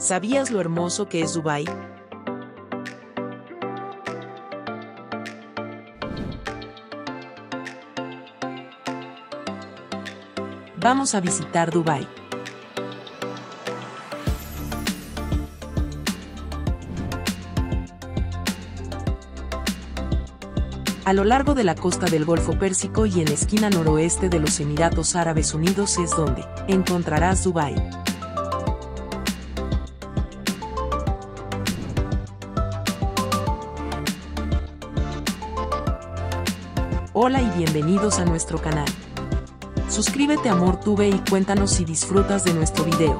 ¿Sabías lo hermoso que es Dubái? Vamos a visitar Dubái. A lo largo de la costa del Golfo Pérsico y en la esquina noroeste de los Emiratos Árabes Unidos es donde encontrarás Dubái. Hola y bienvenidos a nuestro canal. Suscríbete a MorTube y cuéntanos si disfrutas de nuestro video.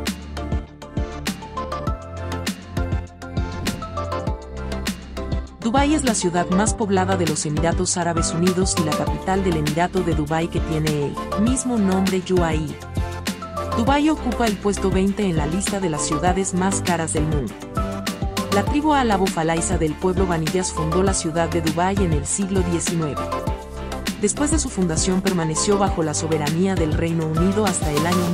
Dubái es la ciudad más poblada de los Emiratos Árabes Unidos y la capital del Emirato de Dubái, que tiene el mismo nombre, UAE. Dubái ocupa el puesto 20 en la lista de las ciudades más caras del mundo. La tribu Al-Abu Falaisa del pueblo Baniyas fundó la ciudad de Dubái en el siglo XIX. Después de su fundación permaneció bajo la soberanía del Reino Unido hasta el año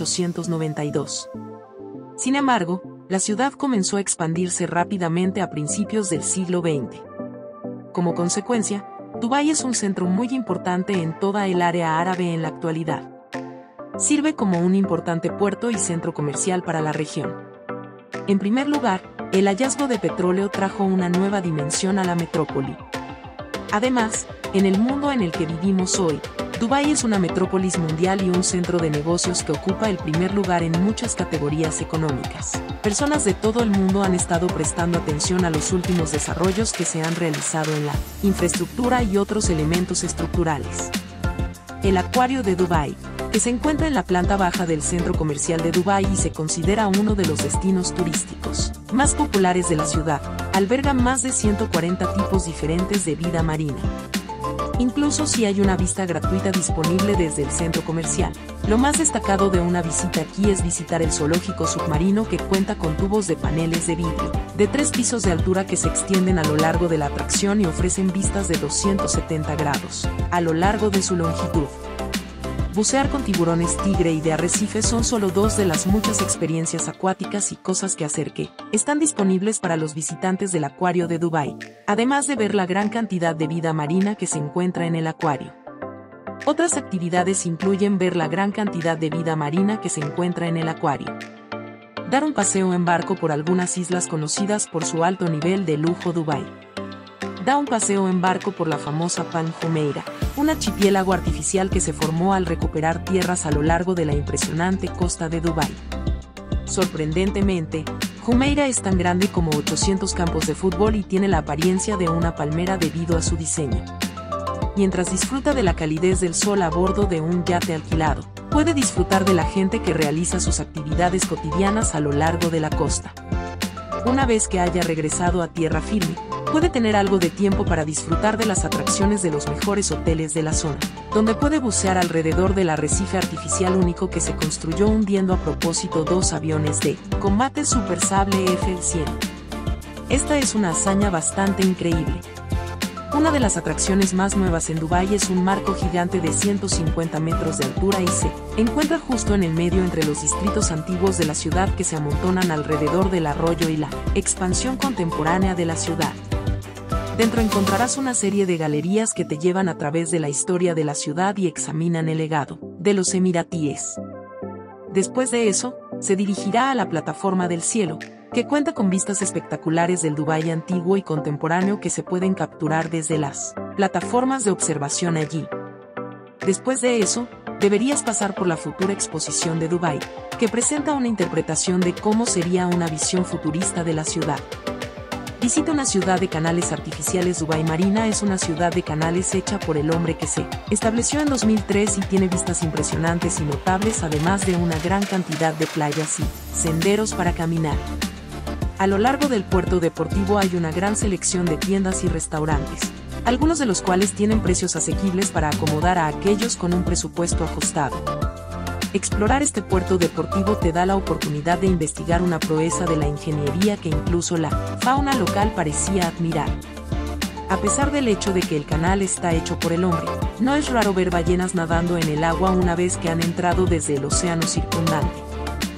1892. Sin embargo, la ciudad comenzó a expandirse rápidamente a principios del siglo XX. Como consecuencia, Dubái es un centro muy importante en toda el área árabe en la actualidad. Sirve como un importante puerto y centro comercial para la región. En primer lugar, el hallazgo de petróleo trajo una nueva dimensión a la metrópoli. Además, en el mundo en el que vivimos hoy, Dubái es una metrópolis mundial y un centro de negocios que ocupa el primer lugar en muchas categorías económicas. Personas de todo el mundo han estado prestando atención a los últimos desarrollos que se han realizado en la infraestructura y otros elementos estructurales. El Acuario de Dubái, que se encuentra en la planta baja del centro comercial de Dubái y se considera uno de los destinos turísticos más populares de la ciudad, alberga más de 140 tipos diferentes de vida marina. Incluso si hay una vista gratuita disponible desde el centro comercial. Lo más destacado de una visita aquí es visitar el zoológico submarino, que cuenta con tubos de paneles de vidrio de 3 pisos de altura que se extienden a lo largo de la atracción y ofrecen vistas de 270 grados a lo largo de su longitud. Bucear con tiburones tigre y de arrecife son solo dos de las muchas experiencias acuáticas y cosas que hacer que están disponibles para los visitantes del Acuario de Dubái, además de ver la gran cantidad de vida marina que se encuentra en el acuario. Otras actividades incluyen ver la gran cantidad de vida marina que se encuentra en el acuario, dar un paseo en barco por algunas islas conocidas por su alto nivel de lujo Dubái, da un paseo en barco por la famosa Palm Jumeirah, un archipiélago artificial que se formó al recuperar tierras a lo largo de la impresionante costa de Dubái. Sorprendentemente, Jumeirah es tan grande como 800 campos de fútbol y tiene la apariencia de una palmera debido a su diseño. Mientras disfruta de la calidez del sol a bordo de un yate alquilado, puede disfrutar de la gente que realiza sus actividades cotidianas a lo largo de la costa. Una vez que haya regresado a tierra firme, puede tener algo de tiempo para disfrutar de las atracciones de los mejores hoteles de la zona, donde puede bucear alrededor del arrecife artificial único que se construyó hundiendo a propósito 2 aviones de combate Super Sable F-100. Esta es una hazaña bastante increíble. Una de las atracciones más nuevas en Dubái es un marco gigante de 150 metros de altura y se encuentra justo en el medio entre los distritos antiguos de la ciudad que se amontonan alrededor del arroyo y la expansión contemporánea de la ciudad. Dentro encontrarás una serie de galerías que te llevan a través de la historia de la ciudad y examinan el legado de los emiratíes. Después de eso, se dirigirá a la plataforma del cielo, que cuenta con vistas espectaculares del Dubái antiguo y contemporáneo que se pueden capturar desde las plataformas de observación allí. Después de eso, deberías pasar por la futura exposición de Dubái, que presenta una interpretación de cómo sería una visión futurista de la ciudad. Visita una ciudad de canales artificiales. Dubái Marina es una ciudad de canales hecha por el hombre que se estableció en 2003 y tiene vistas impresionantes y notables, además de una gran cantidad de playas y senderos para caminar. A lo largo del puerto deportivo hay una gran selección de tiendas y restaurantes, algunos de los cuales tienen precios asequibles para acomodar a aquellos con un presupuesto ajustado. Explorar este puerto deportivo te da la oportunidad de investigar una proeza de la ingeniería que incluso la fauna local parecía admirar. A pesar del hecho de que el canal está hecho por el hombre, no es raro ver ballenas nadando en el agua una vez que han entrado desde el océano circundante.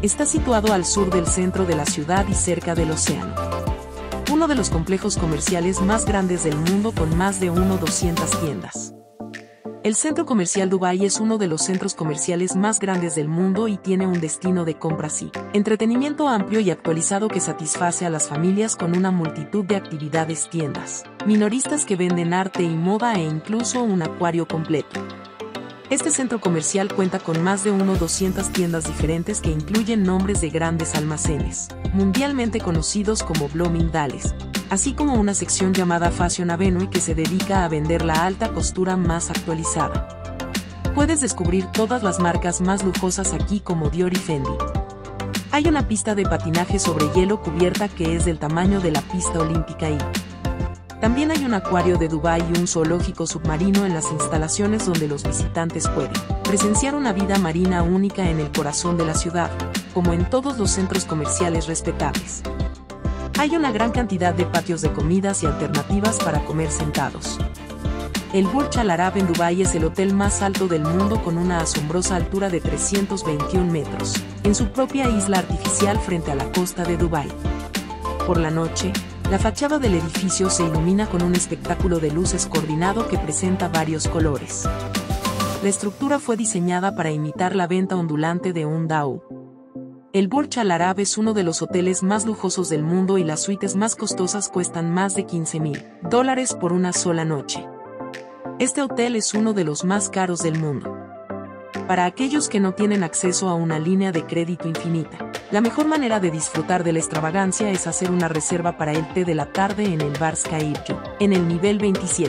Está situado al sur del centro de la ciudad y cerca del océano. Uno de los complejos comerciales más grandes del mundo con más de 200 tiendas. El Centro Comercial Dubái es uno de los centros comerciales más grandes del mundo y tiene un destino de compras y entretenimiento amplio y actualizado que satisface a las familias con una multitud de actividades, tiendas minoristas que venden arte y moda e incluso un acuario completo. Este centro comercial cuenta con más de 200 tiendas diferentes que incluyen nombres de grandes almacenes, mundialmente conocidos como Bloomingdale's, así como una sección llamada Fashion Avenue que se dedica a vender la alta costura más actualizada. Puedes descubrir todas las marcas más lujosas aquí como Dior y Fendi. Hay una pista de patinaje sobre hielo cubierta que es del tamaño de la pista olímpica y también hay un acuario de Dubái y un zoológico submarino en las instalaciones donde los visitantes pueden presenciar una vida marina única en el corazón de la ciudad, como en todos los centros comerciales respetables. Hay una gran cantidad de patios de comidas y alternativas para comer sentados. El Burj Al Arab en Dubái es el hotel más alto del mundo con una asombrosa altura de 321 metros, en su propia isla artificial frente a la costa de Dubái. Por la noche, la fachada del edificio se ilumina con un espectáculo de luces coordinado que presenta varios colores. La estructura fue diseñada para imitar la venta ondulante de un dhow. El Burj Al Arab es uno de los hoteles más lujosos del mundo y las suites más costosas cuestan más de $15,000 por una sola noche. Este hotel es uno de los más caros del mundo. Para aquellos que no tienen acceso a una línea de crédito infinita, la mejor manera de disfrutar de la extravagancia es hacer una reserva para el té de la tarde en el Bar Sky View, en el nivel 27.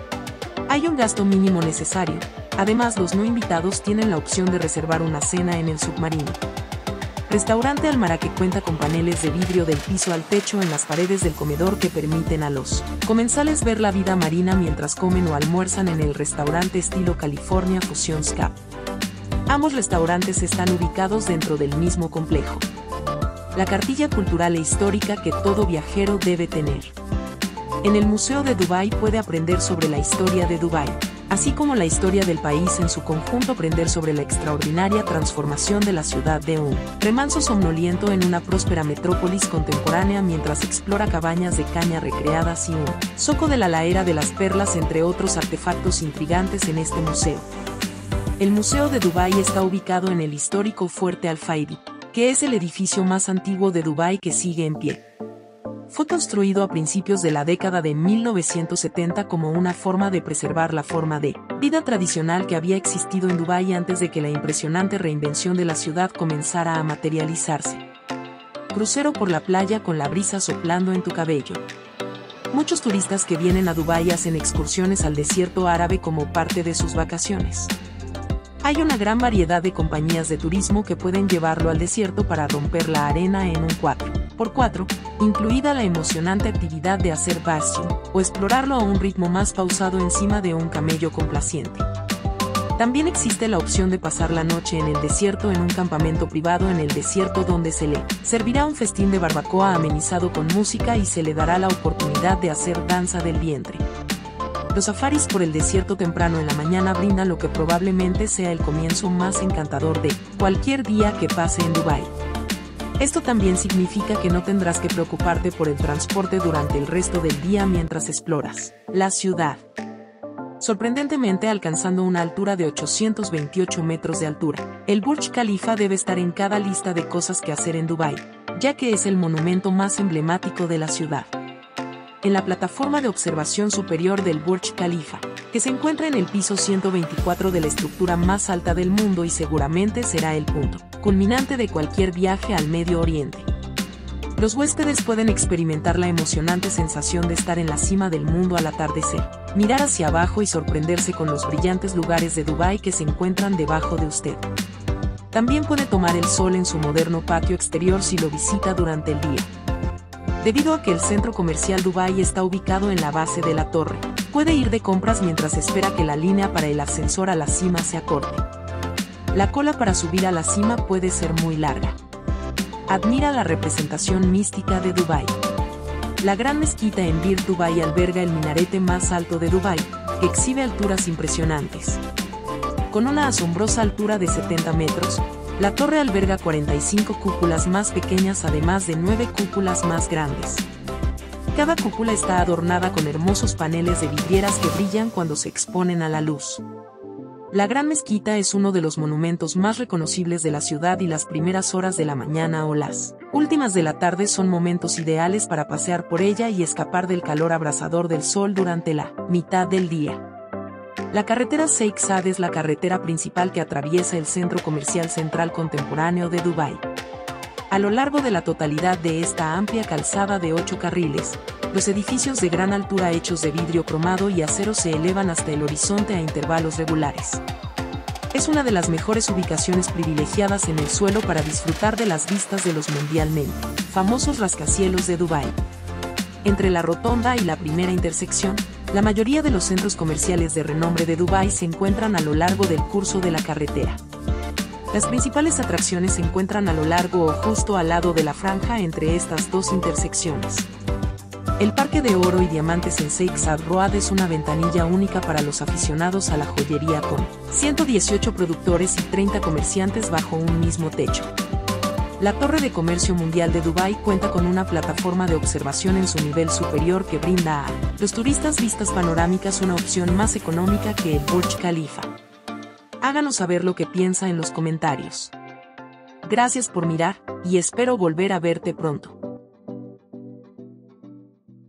Hay un gasto mínimo necesario, además los no invitados tienen la opción de reservar una cena en el submarino. Restaurante Almará que cuenta con paneles de vidrio del piso al techo en las paredes del comedor que permiten a los comensales ver la vida marina mientras comen o almuerzan en el restaurante estilo California Fusion Spa. Ambos restaurantes están ubicados dentro del mismo complejo. La cartilla cultural e histórica que todo viajero debe tener. En el Museo de Dubái puede aprender sobre la historia de Dubái, así como la historia del país en su conjunto, aprender sobre la extraordinaria transformación de la ciudad de un remanso somnoliento en una próspera metrópolis contemporánea mientras explora cabañas de caña recreadas y un zoco de la era de las perlas, entre otros artefactos intrigantes en este museo. El Museo de Dubái está ubicado en el histórico Fuerte Al Fayed, que es el edificio más antiguo de Dubái que sigue en pie. Fue construido a principios de la década de 1970 como una forma de preservar la forma de vida tradicional que había existido en Dubái antes de que la impresionante reinvención de la ciudad comenzara a materializarse. Crucero por la playa con la brisa soplando en tu cabello. Muchos turistas que vienen a Dubái hacen excursiones al desierto árabe como parte de sus vacaciones. Hay una gran variedad de compañías de turismo que pueden llevarlo al desierto para romper la arena en un 4x4, incluida la emocionante actividad de hacer bashing, o explorarlo a un ritmo más pausado encima de un camello complaciente. También existe la opción de pasar la noche en el desierto en un campamento privado en el desierto donde se le servirá un festín de barbacoa amenizado con música y se le dará la oportunidad de hacer danza del vientre. Los safaris por el desierto temprano en la mañana brindan lo que probablemente sea el comienzo más encantador de cualquier día que pase en Dubái. Esto también significa que no tendrás que preocuparte por el transporte durante el resto del día mientras exploras la ciudad. Sorprendentemente, alcanzando una altura de 828 metros de altura, el Burj Khalifa debe estar en cada lista de cosas que hacer en Dubái, ya que es el monumento más emblemático de la ciudad. En la plataforma de observación superior del Burj Khalifa, que se encuentra en el piso 124 de la estructura más alta del mundo y seguramente será el punto culminante de cualquier viaje al Medio Oriente. Los huéspedes pueden experimentar la emocionante sensación de estar en la cima del mundo al atardecer, mirar hacia abajo y sorprenderse con los brillantes lugares de Dubái que se encuentran debajo de usted. También puede tomar el sol en su moderno patio exterior si lo visita durante el día. Debido a que el centro comercial Dubái está ubicado en la base de la torre, puede ir de compras mientras espera que la línea para el ascensor a la cima se acorte. La cola para subir a la cima puede ser muy larga. Admira la representación mística de Dubái. La gran mezquita en Bir Dubái alberga el minarete más alto de Dubái, que exhibe alturas impresionantes. Con una asombrosa altura de 70 metros, La torre alberga 45 cúpulas más pequeñas además de 9 cúpulas más grandes. Cada cúpula está adornada con hermosos paneles de vidrieras que brillan cuando se exponen a la luz. La Gran Mezquita es uno de los monumentos más reconocibles de la ciudad y las primeras horas de la mañana o las últimas de la tarde son momentos ideales para pasear por ella y escapar del calor abrasador del sol durante la mitad del día. La carretera Sheikh Zayed es la carretera principal que atraviesa el centro comercial central contemporáneo de Dubái. A lo largo de la totalidad de esta amplia calzada de 8 carriles, los edificios de gran altura hechos de vidrio cromado y acero se elevan hasta el horizonte a intervalos regulares. Es una de las mejores ubicaciones privilegiadas en el suelo para disfrutar de las vistas de los mundialmente famosos rascacielos de Dubái. Entre la rotonda y la primera intersección, la mayoría de los centros comerciales de renombre de Dubái se encuentran a lo largo del curso de la carretera. Las principales atracciones se encuentran a lo largo o justo al lado de la franja entre estas dos intersecciones. El Parque de Oro y Diamantes en Sheikh Zayed Road es una ventanilla única para los aficionados a la joyería con 118 productores y 30 comerciantes bajo un mismo techo. La Torre de Comercio Mundial de Dubái cuenta con una plataforma de observación en su nivel superior que brinda a los turistas vistas panorámicas una opción más económica que el Burj Khalifa. Háganos saber lo que piensa en los comentarios. Gracias por mirar, y espero volver a verte pronto.